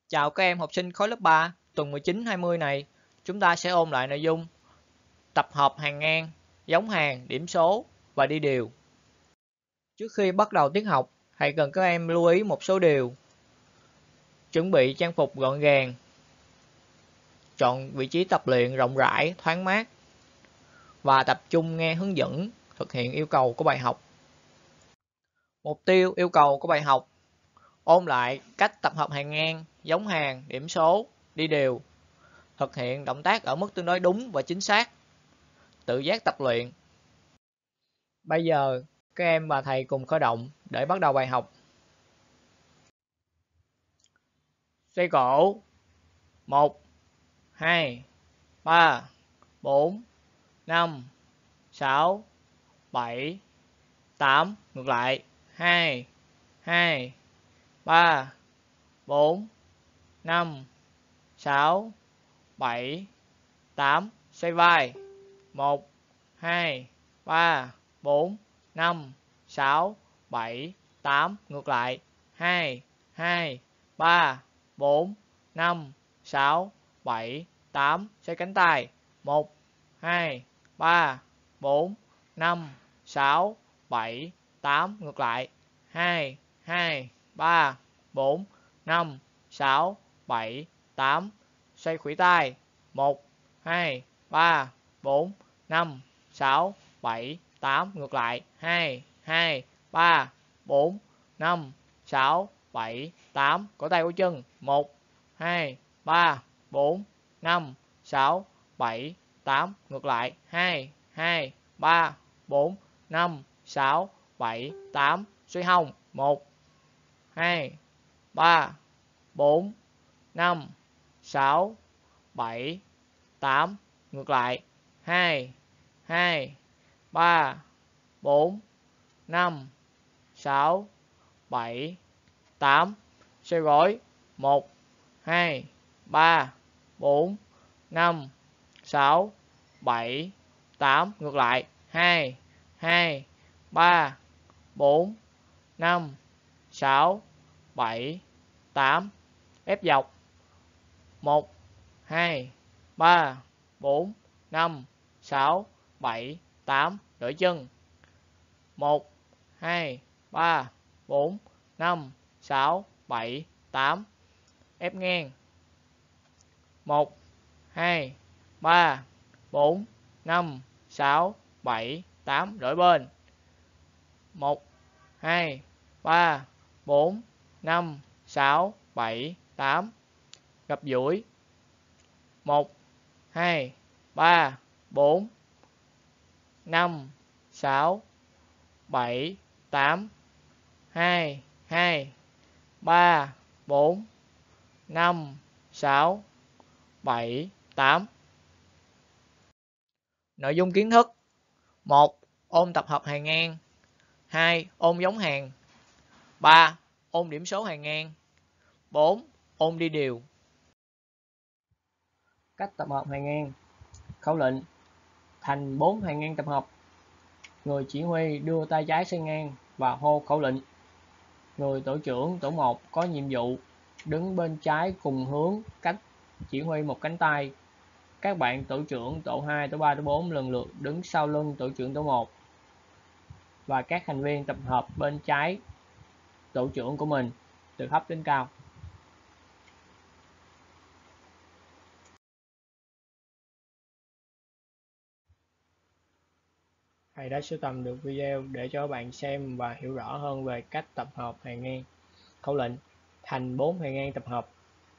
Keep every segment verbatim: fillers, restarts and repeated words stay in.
Chào các em học sinh khối lớp ba, tuần mười chín hai mươi này, chúng ta sẽ ôn lại nội dung tập hợp hàng ngang, giống hàng, điểm số và đi điều. Trước khi bắt đầu tiết học, hãy cần các em lưu ý một số điều. Chuẩn bị trang phục gọn gàng, chọn vị trí tập luyện rộng rãi, thoáng mát và tập trung nghe hướng dẫn thực hiện yêu cầu của bài học. Mục tiêu yêu cầu của bài học: ôn lại cách tập hợp hàng ngang, giống hàng, điểm số, đi đều. Thực hiện động tác ở mức tương đối đúng và chính xác. Tự giác tập luyện. Bây giờ, các em và thầy cùng khởi động để bắt đầu bài học. Xoay cổ. một, hai, ba, bốn, năm, sáu, bảy, tám. Ngược lại. hai, hai, ba, bốn, năm, sáu, bảy, tám. Xoay vai. một, hai, ba, bốn, năm, sáu, bảy, tám. Ngược lại. hai, hai, ba, bốn, năm, sáu, bảy, tám. Xoay cánh tay. một, hai, ba, bốn, năm, sáu, bảy, tám. Ngược lại. hai, hai, ba, bốn, năm, sáu, bảy, tám. Xoay khuỷu tay. một, hai, ba, bốn, năm, sáu, bảy, tám. Ngược lại. hai, hai, ba, bốn, năm, sáu, bảy, tám. Cổ tay của chân. một, hai, ba, bốn, năm, sáu, bảy, tám. Ngược lại. hai, hai, ba, bốn, năm, sáu, bảy, tám. Xoay hông. một, hai, ba, bốn, năm, sáu, bảy, tám. Ngược lại. hai, hai, ba, bốn, năm, sáu, bảy, tám. Xoay gối. một, hai, ba, bốn, năm, sáu, bảy, tám. Ngược lại. hai, hai, ba, bốn, năm, sáu, bảy, tám. Ép dọc. một, hai, ba, bốn, năm, sáu, bảy, tám. Đổi chân. một, hai, ba, bốn, năm, sáu, bảy, tám. Ép ngang. một, hai, ba, bốn, năm, sáu, bảy, tám. Đổi bên. một, hai, ba, bốn, năm, sáu, bảy, tám. Gập duỗi. một, hai, ba, bốn, năm, sáu, bảy, tám. hai, hai, ba, bốn, năm, sáu, bảy, tám. Nội dung kiến thức: một. Ôn tập hợp hàng ngang. hai. Ôn giống hàng. ba. Ôn điểm số hàng ngang. bốn. Ôn đi điều. Cách tập hợp hàng ngang. Khẩu lệnh: thành bốn hàng ngang tập hợp. Người chỉ huy đưa tay trái xoay ngang và hô khẩu lệnh. Người tổ trưởng tổ một có nhiệm vụ đứng bên trái cùng hướng cách chỉ huy một cánh tay. Các bạn tổ trưởng tổ hai, tổ ba, tổ bốn lần lượt đứng sau lưng tổ trưởng tổ một và các thành viên tập hợp bên trái tổ trưởng của mình từ thấp đến cao. Thầy đã sưu tầm được video để cho các bạn xem và hiểu rõ hơn về cách tập hợp hàng ngang. Khẩu lệnh: thành bốn hàng ngang tập hợp.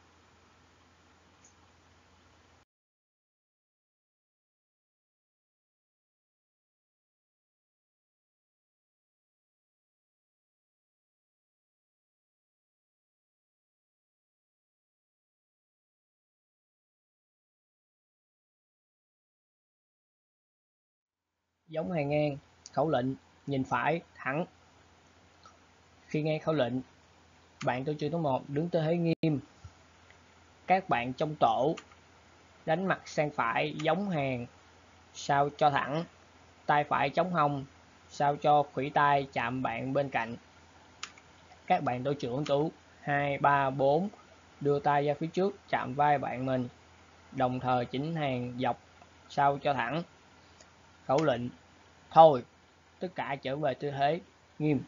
Giống hàng ngang. Khẩu lệnh: nhìn phải, thẳng. Khi nghe khẩu lệnh, bạn tổ trưởng tổ một đứng tư thế nghiêm. Các bạn trong tổ đánh mặt sang phải giống hàng sao cho thẳng, tay phải chống hông sao cho khuỷu tay chạm bạn bên cạnh. Các bạn tổ trưởng tổ hai, ba, bốn đưa tay ra phía trước chạm vai bạn mình, đồng thời chỉnh hàng dọc sau cho thẳng. Khẩu lệnh thôi, tất cả trở về tư thế nghiêm.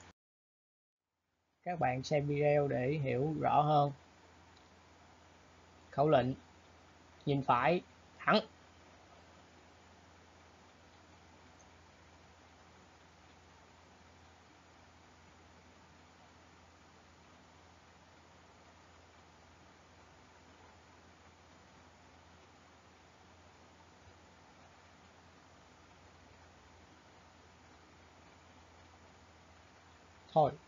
Các bạn xem video để hiểu rõ hơn. Khẩu lệnh nhìn phải thẳng. Thôi.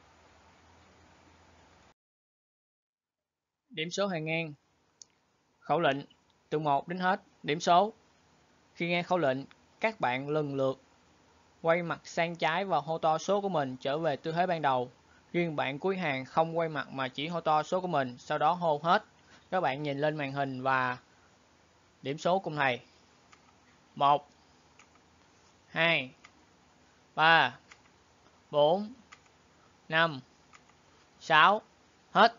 Điểm số hàng ngang. Khẩu lệnh từ một đến hết điểm số. Khi nghe khẩu lệnh, các bạn lần lượt quay mặt sang trái và hô to số của mình trở về tư thế ban đầu. Riêng bạn cuối hàng không quay mặt mà chỉ hô to số của mình, sau đó hô hết. Các bạn nhìn lên màn hình và điểm số cùng thầy. một, hai, ba, bốn, năm, sáu, hết.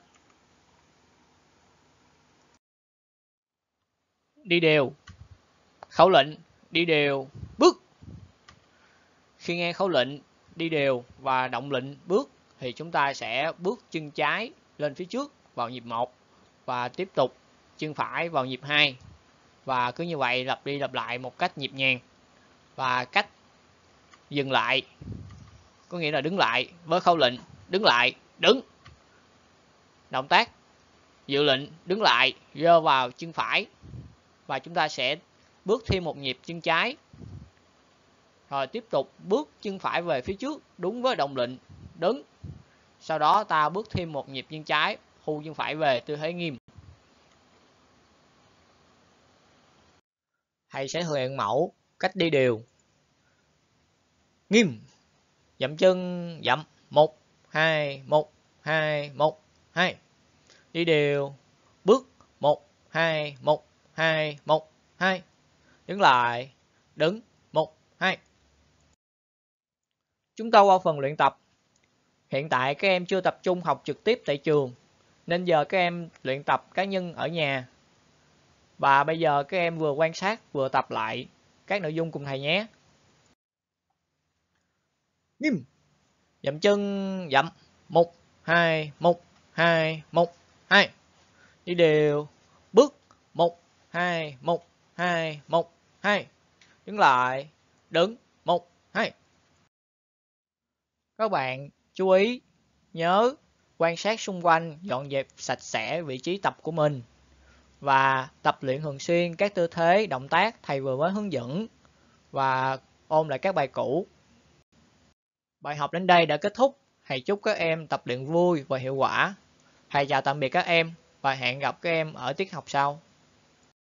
Đi đều. Khẩu lệnh đi đều, bước. Khi nghe khẩu lệnh đi đều và động lệnh bước thì chúng ta sẽ bước chân trái lên phía trước vào nhịp một và tiếp tục chân phải vào nhịp hai. Và cứ như vậy lặp đi lặp lại một cách nhịp nhàng. Và cách dừng lại có nghĩa là đứng lại với khẩu lệnh đứng lại, đứng. Động tác dự lệnh đứng lại, giơ vào chân phải và chúng ta sẽ bước thêm một nhịp chân trái. Rồi tiếp tục bước chân phải về phía trước đúng với động lệnh đứng. Sau đó ta bước thêm một nhịp chân trái, thu chân phải về tư thế nghiêm. Thầy sẽ thực hiện mẫu cách đi đều. Nghiêm. Dậm chân, dậm. một, hai, một, hai, một, hai. Đi đều. Bước. một, hai, một, hai, một, hai. Đứng lại. Đứng. một, hai. Chúng ta qua phần luyện tập. Hiện tại các em chưa tập trung học trực tiếp tại trường, nên giờ các em luyện tập cá nhân ở nhà. Và bây giờ các em vừa quan sát vừa tập lại các nội dung cùng thầy nhé. Nghiêm. Dậm chân, dậm. một, hai, một, hai, một, hai. Đi đều. Bước. một, hai, một, hai, một, hai. Đứng lại. Đứng. một, hai. Các bạn chú ý nhớ quan sát xung quanh, dọn dẹp sạch sẽ vị trí tập của mình và tập luyện thường xuyên các tư thế, động tác thầy vừa mới hướng dẫn và ôn lại các bài cũ. Bài học đến đây đã kết thúc. Thầy chúc các em tập luyện vui và hiệu quả. Thầy chào tạm biệt các em và hẹn gặp các em ở tiết học sau.